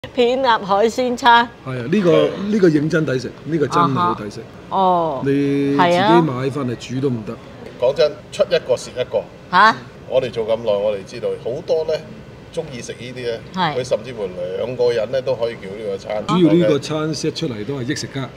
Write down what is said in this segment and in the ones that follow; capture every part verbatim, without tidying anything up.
片鴨海鮮餐。 係啊，呢個呢個認真抵食，呢個真係好抵食。 哦， 你自己買翻嚟煮都唔得。 講真，出一個蝕一個。 嚇！ 我哋做咁耐，我哋知道好多咧中意食呢啲咧，佢甚至乎兩個人咧都可以叫呢個餐。 主要呢個餐 set 出嚟都係益食家。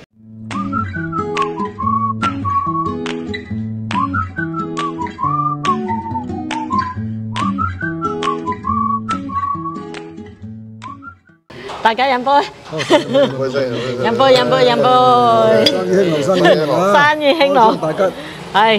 大家飲杯， 飲杯飲杯飲杯， 生意興隆，生意興隆， 生意興隆， 大吉。 係，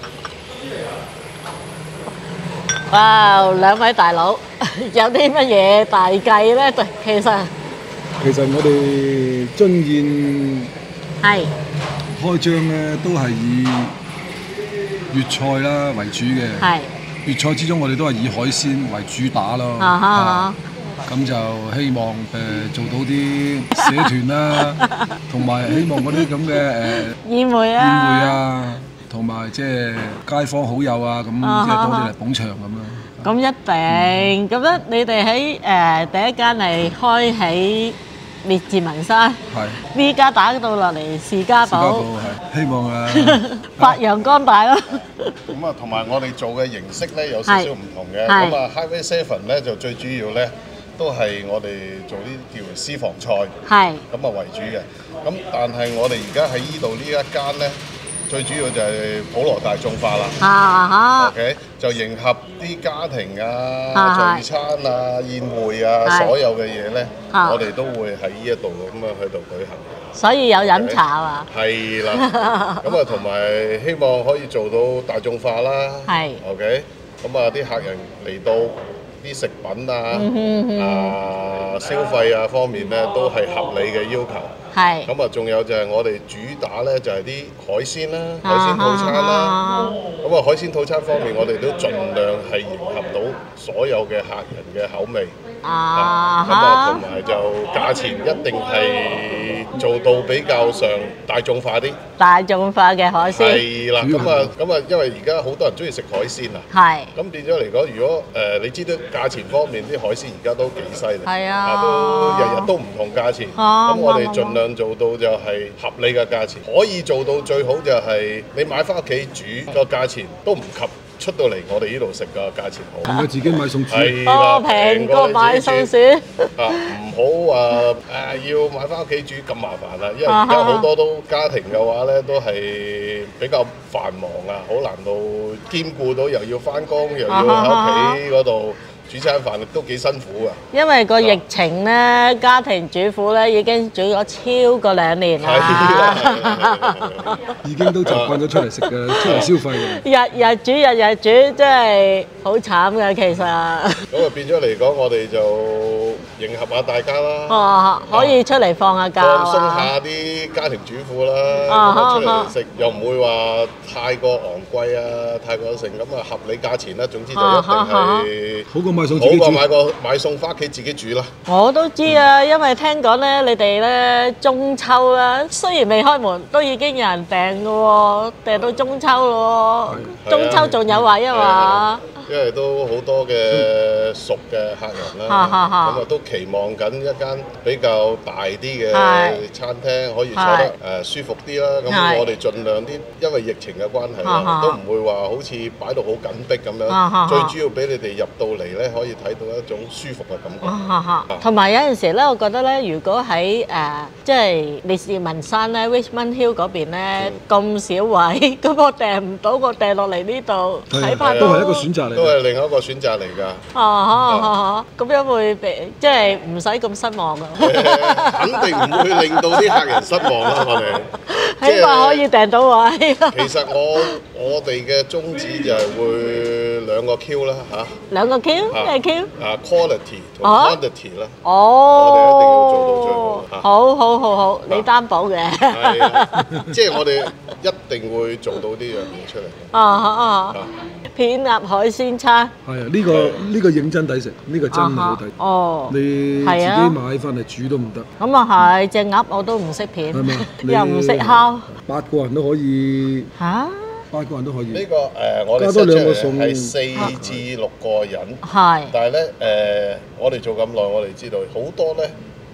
哇！兩位大佬有啲乜嘢大計咧？對，其實其實我哋津燕係開張咧，都係以粵菜啦為主嘅。 係粵菜之中，我哋都係以海鮮為主打咯。 啊哈！ 咁就希望誒、呃、做到啲社團啦，同埋希望嗰啲咁嘅誒宴會啊， 宴會啊，同埋即係街坊好友啊，咁即係多啲嚟捧場咁咯。 咁一定，咁咧你哋喺誒第一間係開喺列治文山，係呢家打到落嚟士嘉堡， 係希望啊發揚光大咯。 咁啊，同埋我哋做嘅形式咧有少少唔同嘅。咁啊 ，Highway Seven 咧就最主要咧。都係我哋做啲叫私房菜，係咁啊為主嘅。咁但係我哋而家喺呢度呢一間咧，最主要就係普羅大眾化啦。啊 OK， 就迎合啲家庭啊、聚餐啊、宴會啊，所有嘅嘢咧，我哋都會喺呢一度咁樣喺度舉行。 所以有飲茶啊？係啦。咁啊，同埋希望可以做到大眾化啦。係 OK， 咁啊啲客人嚟到。啲食品啊、啊消費啊方面咧，都係合理嘅要求。係。咁啊，仲有就係我哋主打咧，就係啲海鮮啦、海鮮套餐啦。咁啊，海鮮套餐方面，我哋都盡量係迎合到所有嘅客人嘅口味。啊。咁啊，同埋就價錢一定係做到比較上大眾化啲。大眾化嘅海鮮。係啦。咁啊，咁啊，因為而家好多人中意食海鮮啊。係。咁變咗嚟講，如果誒你知道價錢方面啲海鮮而家都幾犀利。係啊。都日日都唔同價錢。咁我哋盡量做到就係合理嘅價錢，可以做到最好就係你買翻屋企煮個價錢都唔及出到嚟我哋呢度食嘅價錢好。平過自己買餸煮。係啦，平過買餸煮。啊，唔好話誒要買翻屋企煮咁麻煩啦，因為而家好多都家庭嘅話咧都係比較繁忙啊，好難到兼顧到又要翻工又要喺屋企嗰度。煮餐飯都幾辛苦啊！因為個疫情咧，家庭主婦咧已經煮咗超過兩年啦， 已經都習慣咗出嚟食嘅，出嚟消費嘅。 日日煮日日煮，真係好慘嘅其實。咁啊變咗嚟講，我哋就迎合下大家啦。 哦，可以出嚟放下假啊！ 放鬆下啲家庭主婦啦，出嚟食又唔會話太過昂貴啊，太過盛咁啊，合理價錢啦。總之就一定係好過買餸自己煮，好過買個買餸翻屋企自己煮啦。我都知啊，因為聽講咧，你哋咧中秋啦，雖然未開門，都已經有人訂嘅喎，訂到中秋咯。中秋仲有位啊嘛。因為都好多嘅熟嘅客人啦，咁啊都期望緊一間比較大啲嘅餐廳，可以坐得誒舒服啲啦。咁我哋盡量啲，因為疫情嘅關係啦，都唔會話好似擺到好緊迫咁樣。最主要俾你哋入到嚟咧，可以睇到一種舒服嘅感覺。同埋有陣時咧，我覺得咧，如果喺誒即係列治文山咧 Richmond Hill 嗰邊咧咁少位，咁我訂唔到，我訂落嚟呢度睇翻都係一個選擇嚟。都係另一個選擇嚟㗎。啊咁樣會即係唔使咁失望啊！肯定唔會令到啲客人失望啦，我哋。起碼可以訂到位。其實我我哋嘅宗旨就係會兩個 Q 啦嚇。兩個 Q 咩 Q？啊 quality 同 quantity 啦。哦。我哋一定要做到最好。好好好好，你擔保嘅。係啊，即係我哋一定會做到呢樣嘢出嚟。啊啊！片鴨海鮮餐係啊，呢個呢個認真抵食，呢個真係好抵。哦，你自己買翻嚟煮都唔得。咁啊係，隻鴨我都唔識片，又唔識烤。八個人都可以嚇，八個人都可以。呢個誒，我哋加多兩個餸係四至六個人。係，但係咧誒，我哋做咁耐，我哋知道好多咧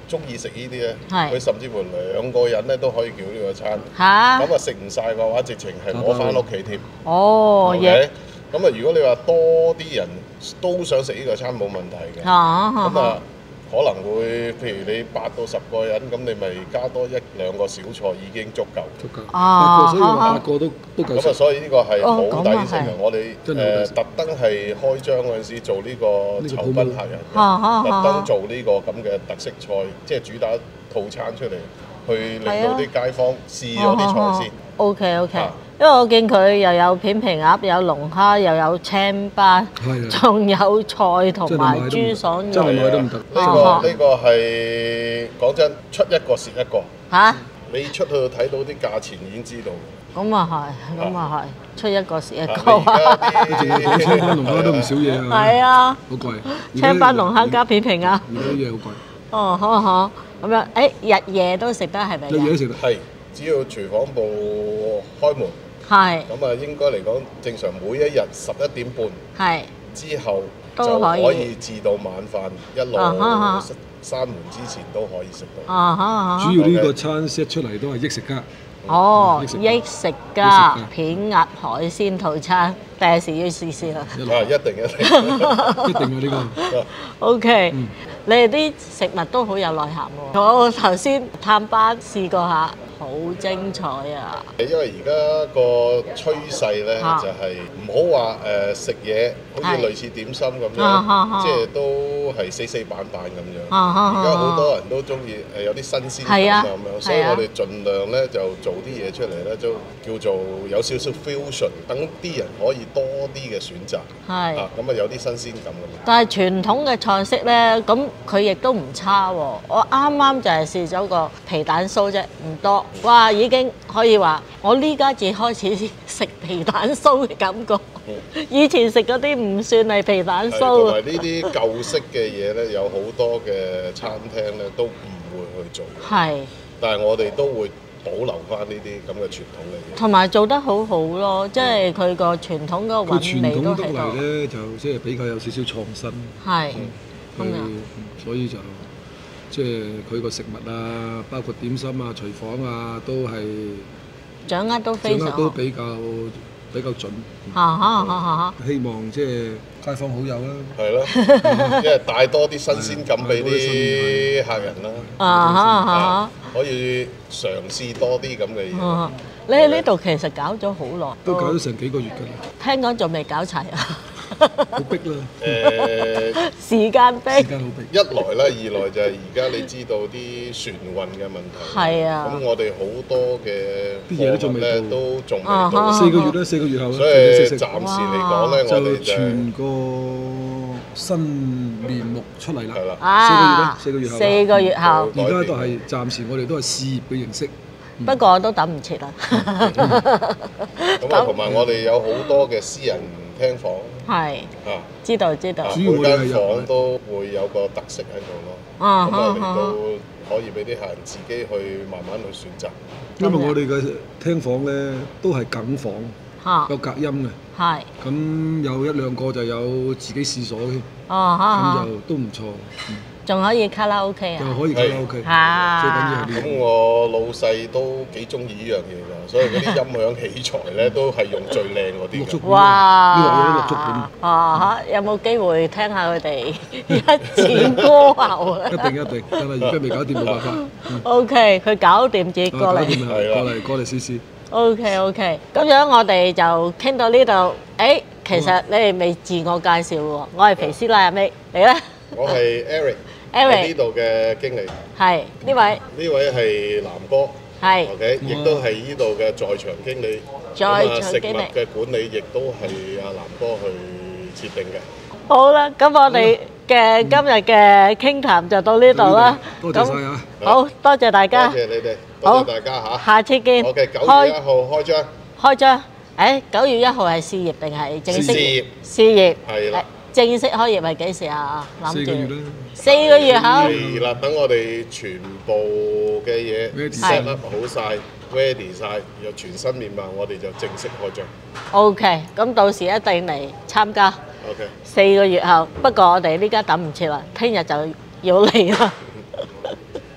中意食呢啲咧，佢甚至乎兩個人咧都可以叫呢個餐。 嚇！ 咁啊食唔晒嘅話，直情係攞翻屋企添。 哦，嘢。 咁啊，如果你話多啲人都想食呢個餐冇問題嘅。咁啊。可能會，譬如你八到十個人，咁你咪加多一兩個小菜已經足夠。 足夠。八個，所以八個都都夠食。 咁啊，所以呢個係好抵食嘅。我哋誒特登係開張嗰陣時做呢個酬賓客人，特登做呢個咁嘅特色菜，即係主打套餐出嚟，去令到啲街坊試咗啲菜先。 O K O K。因為我見佢又有片皮鴨，有龍蝦，又有青斑，仲有菜同埋豬爽肉。 真係買都唔得。 呢個呢個係講真，出一個蝕一個。 嚇！ 你出去睇到啲價錢已經知道。 咁啊係，咁啊係，出一個蝕一個。 你淨係講青斑龍蝦都唔少嘢啊！ 係啊， 好貴。 青斑龍蝦加片皮鴨。 而家啲嘢好貴。 哦，好好，咁樣，誒日夜都食得係咪？ 日夜都食得。 係，只要廚房部開門。係。咁啊，應該嚟講，正常每一日十一點半。係。之後就可以至到晚飯一路閂門之前都可以食到。啊哈！主要呢個餐 set 出嚟都係益食家。 哦，益食家片鴨海鮮套餐，第時要試試啦。 啊，一定一定， 一定啊呢個。 O K，你哋啲食物都好有內涵喎。我頭先探班試過下。好精彩啊！ 因為而家個趨勢咧，就係唔好話誒食嘢，好似類似點心咁樣，即係都係死死板板咁樣。而家好多人都中意誒有啲新鮮感啊咁樣，所以我哋盡量咧就做啲嘢出嚟咧，都叫做有少少 fusion，等啲人可以多啲嘅選擇。係啊，咁啊有啲新鮮感咁。 但係傳統嘅菜式咧，咁佢亦都唔差喎。我啱啱就係試咗個皮蛋酥啫，唔多。哇！已經可以話，我呢家至開始食皮蛋酥嘅感覺。以前食嗰啲唔算係皮蛋酥。 同埋呢啲舊式嘅嘢咧，有好多嘅餐廳咧都唔會去做。係。但係我哋都會保留翻呢啲咁嘅傳統嘅嘢。同埋做得好好咯，即係佢個傳統嗰個韻味都喺度。佢傳統得嚟咧，就即係比較有少少創新。係。咁樣。所以就。即係佢個食物啊，包括點心啊、廚房啊，都係掌握都非常， 掌握都比較比較準。 嚇嚇嚇嚇！ 希望即係街坊好友啦。 係咯，因為帶多啲新鮮感俾啲客人啦。啊嚇嚇！可以嘗試多啲咁嘅嘢。 你喺呢度其實搞咗好耐， 都搞咗成幾個月㗎啦。 聽講仲未搞齊啊！ 好逼啦！ 誒， 時間逼， 時間好逼。 一來啦，二來就係而家你知道啲船運嘅問題。係啊。咁我哋好多嘅啲嘢都仲未到， 都仲未到。 四個月啦，四個月後啦。 所以暫時嚟講咧，我哋就全個新面目出嚟啦。係啦。 啊！ 四個月啦，四個月後。 四個月後。 而家都係暫時，我哋都係試業嘅形式。 不過我都等唔切啦。 咁啊，同埋我哋有好多嘅私人廳房。係啊，知道知道。 每間房都會有個特色喺度咯。啊，咁啊，嚟到可以俾啲客人自己去慢慢去選擇。 因為我哋嘅廳房咧都係梗房，有隔音嘅。係。咁有一兩個就有自己廁所嘅。哦，咁就都唔錯。 仲可以卡拉 OK 啊！ 又可以卡拉 OK，嚇！最緊要係咁我老細都幾中意呢樣嘢㗎，所以嗰啲音響器材咧都係用最靚嗰啲嘅。 哇！ 呢個嘢都錄足片。 啊嚇！有冇機會聽下佢哋一展歌喉啊？ 一定一定，但係而家未搞掂冇辦法。 OK，佢搞掂自己過嚟。 係過嚟過嚟試試。 OK OK，咁樣我哋就傾到呢度。誒，其實你哋未自我介紹喎，我係皮師奶阿 May，你咧？ 我係 Eric。 Eric 呢度嘅經理係呢位， 呢位係南哥，係 OK，亦都係呢度嘅在場經理， 在場食物嘅管理亦都係阿南哥去設定嘅。 好啦，咁我哋嘅今日嘅傾談就到呢度啦。 多謝晒啊！ 好多謝大家， 多謝你哋，多謝大家嚇。 下次見。 OK，九月一號開張。 開張，誒，九月一號係試業定係正式？ 試業。 試業。 係啦。 正式開業係幾時啊？諗住四個月啦。 四個月後。 係啦，等我哋全部嘅嘢 set up 好晒 ，ready 晒，有全新面貌，我哋就正式開張。 OK，咁到時一定嚟參加。 OK。 四個月後，不過我哋呢家等唔切啦，聽日就要嚟啦。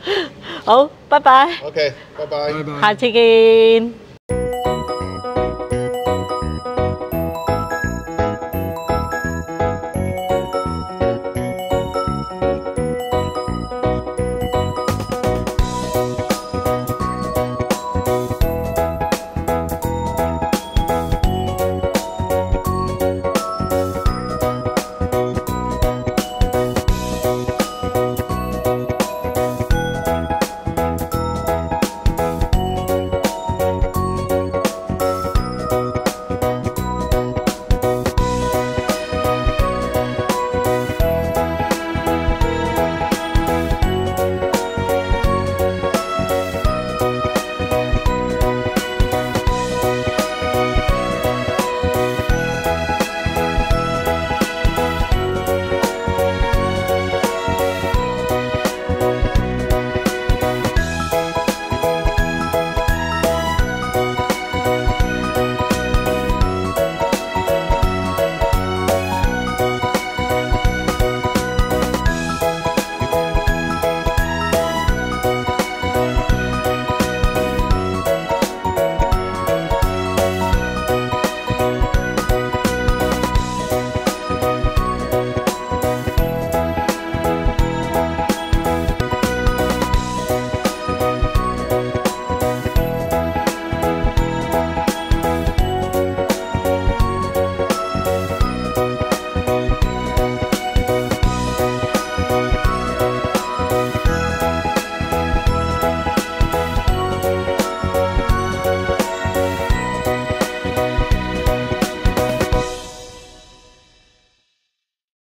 好，拜拜。 OK，拜拜。 下次見。